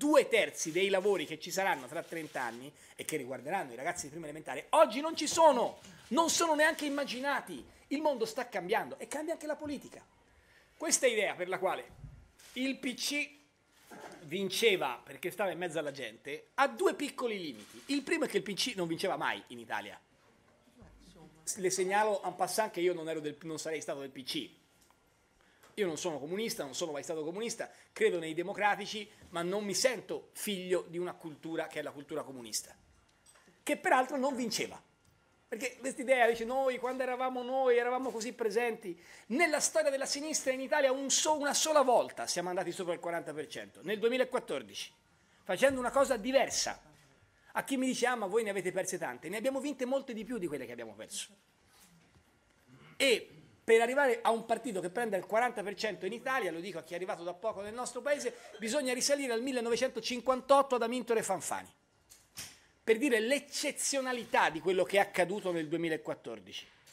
2/3 dei lavori che ci saranno tra 30 anni e che riguarderanno i ragazzi di prima elementare, oggi non ci sono, non sono neanche immaginati. Il mondo sta cambiando e cambia anche la politica. Questa idea per la quale il PC vinceva perché stava in mezzo alla gente ha due piccoli limiti. Il primo è che il PC non vinceva mai in Italia. Le segnalo en passant che io non sarei stato del PC. Io non sono comunista, non sono mai stato comunista, credo nei democratici, ma non mi sento figlio di una cultura che è la cultura comunista, che peraltro non vinceva. Perché questa idea dice quando eravamo così presenti. Nella storia della sinistra in Italia una sola volta siamo andati sopra il 40%, nel 2014, facendo una cosa diversa. A chi mi dice, ma voi ne avete perse tante, ne abbiamo vinte molte di più di quelle che abbiamo perso. E per arrivare a un partito che prenda il 40% in Italia, lo dico a chi è arrivato da poco nel nostro paese, bisogna risalire al 1958 ad Amintore Fanfani, per dire l'eccezionalità di quello che è accaduto nel 2014.